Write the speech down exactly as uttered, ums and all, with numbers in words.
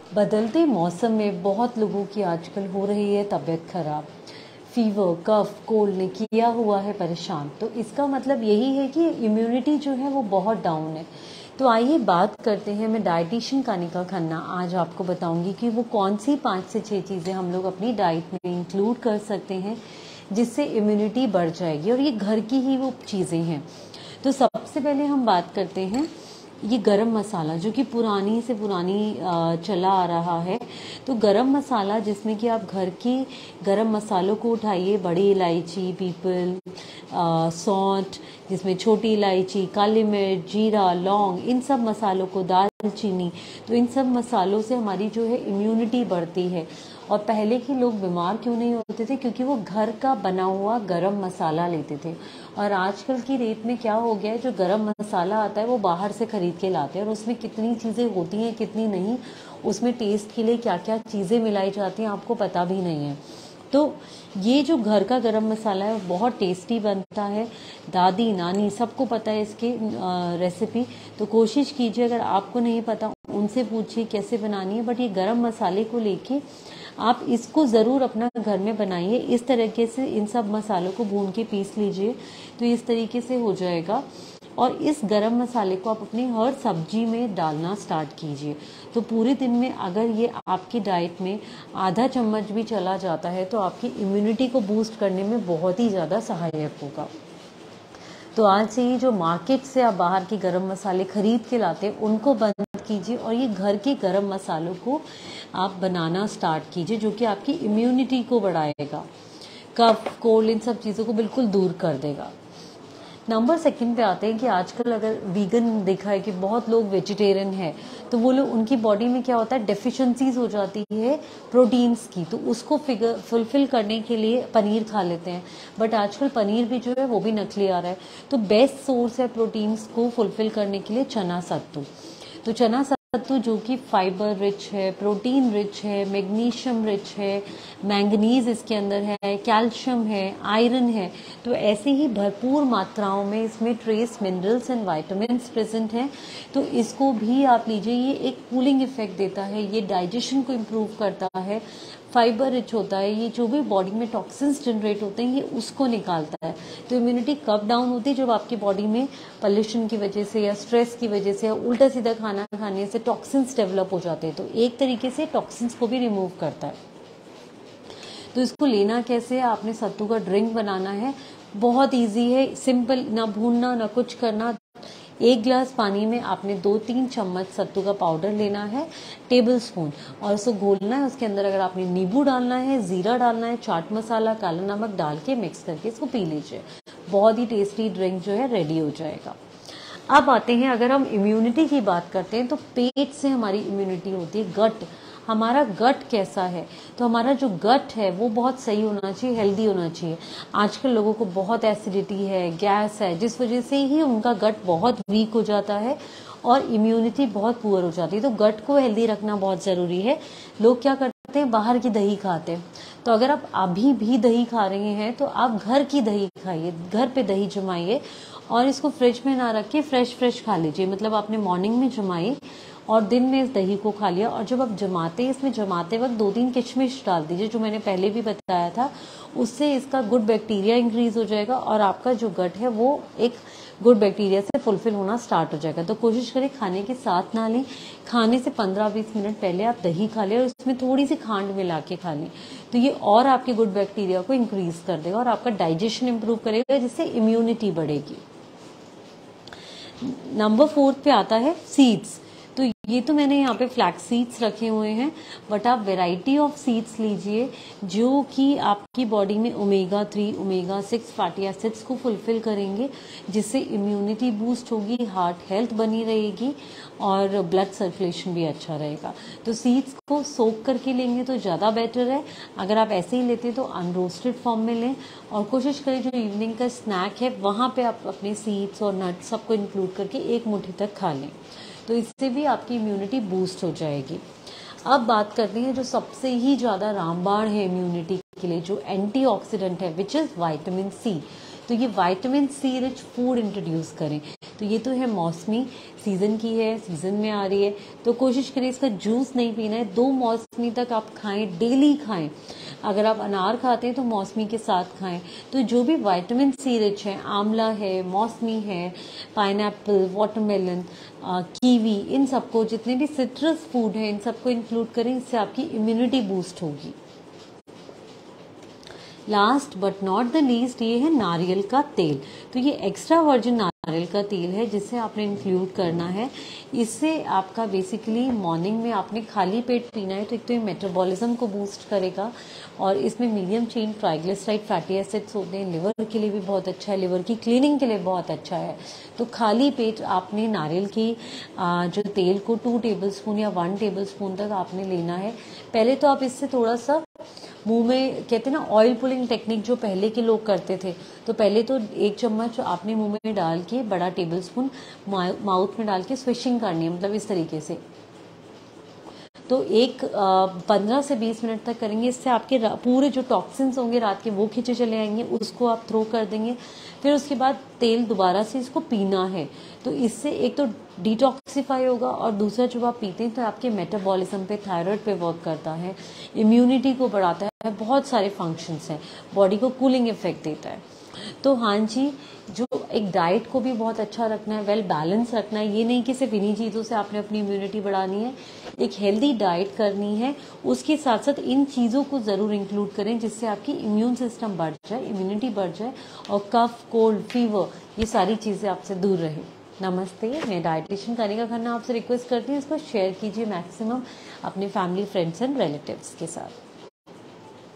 बदलते मौसम में बहुत लोगों की आजकल हो रही है तबीयत खराब। फीवर, कफ, कोल्ड ने किया हुआ है परेशान। तो इसका मतलब यही है कि इम्यूनिटी जो है वो बहुत डाउन है। तो आइए बात करते हैं। मैं डाइटिशियन कानिका खन्ना आज आपको बताऊंगी कि वो कौन सी पाँच से छः चीज़ें हम लोग अपनी डाइट में इंक्लूड कर सकते हैं जिससे इम्यूनिटी बढ़ जाएगी, और ये घर की ही वो चीज़ें हैं। तो सबसे पहले हम बात करते हैं ये गरम मसाला, जो कि पुरानी से पुरानी चला आ रहा है। तो गरम मसाला जिसमें कि आप घर के गरम मसालों को उठाइए, बड़ी इलायची, पीपल, सौंठ, जिसमें छोटी इलायची, काली मिर्च, जीरा, लौंग, इन सब मसालों को, दालचीनी, तो इन सब मसालों से हमारी जो है इम्यूनिटी बढ़ती है। और पहले के लोग बीमार क्यों नहीं होते थे? क्योंकि वो घर का बना हुआ गरम मसाला लेते थे। और आजकल की रेट में क्या हो गया है, जो गरम मसाला आता है वो बाहर से खरीद के लाते हैं, और उसमें कितनी चीज़ें होती हैं कितनी नहीं, उसमें टेस्ट के लिए क्या क्या चीज़ें मिलाई जाती हैं आपको पता भी नहीं है। तो ये जो घर का गरम मसाला है वो बहुत टेस्टी बनता है। दादी नानी सबको पता है इसकी रेसिपी। तो कोशिश कीजिए, अगर आपको नहीं पता उनसे पूछिए कैसे बनानी है। बट ये गरम मसाले को लेके आप इसको ज़रूर अपना घर में बनाइए। इस तरीके से इन सब मसालों को भून के पीस लीजिए, तो इस तरीके से हो जाएगा। और इस गरम मसाले को आप अपनी हर सब्जी में डालना स्टार्ट कीजिए। तो पूरे दिन में अगर ये आपकी डाइट में आधा चम्मच भी चला जाता है तो आपकी इम्यूनिटी को बूस्ट करने में बहुत ही ज़्यादा सहायक होगा। तो आज से ही जो मार्केट से आप बाहर के गरम मसाले खरीद के लाते हैं उनको बंद कीजिए, और ये घर के गरम मसालों को आप बनाना स्टार्ट कीजिए, जो कि आपकी इम्यूनिटी को बढ़ाएगा, कफ, कोल्ड, इन सब चीज़ों को बिल्कुल दूर कर देगा। नंबर सेकंड पे आते हैं कि आजकल अगर वीगन देखा है कि बहुत लोग वेजिटेरियन है, तो वो लोग, उनकी बॉडी में क्या होता है, डेफिशिएंसीज हो जाती है प्रोटीन्स की, तो उसको फिगर फुलफिल करने के लिए पनीर खा लेते हैं। बट आजकल पनीर भी जो है वो भी नकली आ रहा है। तो बेस्ट सोर्स है प्रोटीन्स को फुलफिल करने के लिए चना सत्तू। तो चना सत्तू जो कि फाइबर रिच है, प्रोटीन रिच है, मैग्नीशियम रिच है, मैंगनीज इसके अंदर है, कैल्शियम है, आयरन है। तो ऐसे ही भरपूर मात्राओं में इसमें trace minerals and vitamins present हैं। तो इसको भी आप लीजिए। ये एक कूलिंग इफेक्ट देता है, ये डाइजेशन को इम्प्रूव करता है, फाइबर रिच होता है, ये जो भी बॉडी में टॉक्सिन्स जनरेट होते हैं ये उसको निकालता है। तो इम्यूनिटी कब डाउन होती है? जब आपकी बॉडी में पोल्यूशन की वजह से या स्ट्रेस की वजह से या उल्टा सीधा खाना खाने से टॉक्सिन्स डेवलप हो जाते हैं। तो एक तरीके से टॉक्सिन्स को भी रिमूव करता है। तो इसको लेना कैसे है? आपने सत्तू का ड्रिंक बनाना है, बहुत इजी है, सिंपल, ना भूनना ना कुछ करना। एक गिलास पानी में आपने दो तीन चम्मच सत्तू का पाउडर लेना है, टेबल स्पून, और उसको घोलना है। उसके अंदर अगर आपने नींबू डालना है, जीरा डालना है, चाट मसाला, काला नमक डाल के मिक्स करके इसको पी लीजिए। बहुत ही टेस्टी ड्रिंक जो है रेडी हो जाएगा। अब आते हैं, अगर हम इम्यूनिटी की बात करते हैं तो पेट से हमारी इम्यूनिटी होती है। गट, हमारा गट कैसा है? तो हमारा जो गट है वो बहुत सही होना चाहिए, हेल्दी होना चाहिए। आजकल लोगों को बहुत एसिडिटी है, गैस है, जिस वजह से ही उनका गट बहुत वीक हो जाता है और इम्यूनिटी बहुत पुअर हो जाती है। तो गट को हेल्दी रखना बहुत ज़रूरी है। लोग क्या करते हैं, बाहर की दही खाते हैं। तो अगर आप अभी भी दही खा रहे हैं तो आप घर की दही खाइए, घर पे दही जमाइए और इसको फ्रिज में ना रख के फ्रेश फ्रेश खा लीजिए। मतलब आपने मॉर्निंग में जमाई और दिन में इस दही को खा लिया। और जब आप जमाते हैं, इसमें जमाते वक्त दो तीन किशमिश डाल दीजिए, जो मैंने पहले भी बताया था। उससे इसका गुड बैक्टीरिया इंक्रीज हो जाएगा और आपका जो गट है वो एक गुड बैक्टीरिया से फुलफिल होना स्टार्ट हो जाएगा। तो कोशिश करें खाने के साथ ना लें, खाने से पंद्रह बीस मिनट पहले आप दही खा लें और उसमें थोड़ी सी खांड मिला के खा लें। तो ये और आपके गुड बैक्टीरिया को इंक्रीज कर देगा और आपका डाइजेशन इंप्रूव करेगा, जिससे इम्यूनिटी बढ़ेगी। नंबर फोर्थ पे आता है सीड्स। तो ये तो मैंने यहाँ पे फ्लैक्स सीड्स रखे हुए हैं, बट आप वैरायटी ऑफ सीड्स लीजिए जो कि आपकी बॉडी में omega three, omega six fatty acids को फुलफिल करेंगे, जिससे इम्यूनिटी बूस्ट होगी, हार्ट हेल्थ बनी रहेगी और ब्लड सर्कुलेशन भी अच्छा रहेगा। तो सीड्स को सोक करके लेंगे तो ज़्यादा बेटर है। अगर आप ऐसे ही लेते हैं तो अनरोस्टेड फॉर्म में लें और कोशिश करें जो इवनिंग का स्नैक है वहाँ पे आप अपने सीड्स और नट्स सबको इंक्लूड करके एक मुट्ठी तक खा लें। तो इससे भी आपकी इम्यूनिटी बूस्ट हो जाएगी। अब बात करते हैं जो सबसे ही ज़्यादा रामबाण है इम्यूनिटी के लिए, जो एंटीऑक्सीडेंट है, विच इज़ विटामिन सी। तो ये vitamin C rich food introduce करें। तो ये तो है मौसमी, सीज़न की है, सीज़न में आ रही है, तो कोशिश करें इसका जूस नहीं पीना है। दो मौसमी तक आप खाएं, डेली खाएं। अगर आप अनार खाते हैं तो मौसमी के साथ खाएं। तो जो भी विटामिन सी रिच है, आंवला है, मौसमी है, पाइनएप्पल, वाटरमेलन, कीवी, इन सबको, जितने भी सिट्रस फूड हैं, इन सबको इंक्लूड करें। इससे आपकी इम्यूनिटी बूस्ट होगी। Last but not the least, ये है नारियल का तेल। तो ये एक्स्ट्रा वर्जिन नारियल का तेल है जिसे आपने इंक्लूड करना है। इससे आपका बेसिकली मॉर्निंग में आपने खाली पेट पीना है, तो एक तो ये मेटाबॉलिज्म को बूस्ट करेगा और इसमें medium chain triglyceride fatty acids होते हैं, लिवर के लिए भी बहुत अच्छा है, लिवर की क्लीनिंग के लिए बहुत अच्छा है। तो खाली पेट आपने नारियल की आ, जो तेल को टू टेबल स्पून या वन टेबल स्पून तक आपने लेना है। पहले तो आप इससे थोड़ा सा मुंह में, कहते हैं ना ऑयल पुलिंग टेक्निक जो पहले के लोग करते थे, तो पहले तो एक चम्मच आपने मुंह में डाल के बड़ा टेबल स्पून माउथ में डाल के स्विशिंग करनी है, मतलब इस तरीके से। तो एक पंद्रह से बीस मिनट तक करेंगे। इससे आपके पूरे जो टॉक्सिन्स होंगे रात के वो खींचे चले आएंगे, उसको आप थ्रो कर देंगे। फिर उसके बाद तेल दोबारा से इसको पीना है। तो इससे एक तो डिटॉक्सिफाई होगा और दूसरा जब आप पीते हैं तो आपके मेटाबॉलिज्म पे, थायराइड पे वर्क करता है, इम्यूनिटी को बढ़ाता है, बहुत सारे फंक्शंस हैं, बॉडी को कूलिंग इफेक्ट देता है। तो हाँ जी, जो एक डाइट को भी बहुत अच्छा रखना है, वेल बैलेंस रखना है। ये नहीं कि सिर्फ इन्हीं चीज़ों से आपने अपनी इम्यूनिटी बढ़ानी है, एक हेल्दी डाइट करनी है। उसके साथ साथ इन चीज़ों को ज़रूर इंक्लूड करें जिससे आपकी इम्यून सिस्टम बढ़ जाए, इम्यूनिटी बढ़ जाए और कफ, कोल्ड, फीवर, ये सारी चीज़ें आपसे दूर रहे। नमस्ते, मैं डाइटिशियन कनिका खन्ना आपसे रिक्वेस्ट करती हूँ इसको शेयर कीजिए मैक्सिमम अपने फैमिली, फ्रेंड्स एंड रिलेटिव्स के साथ।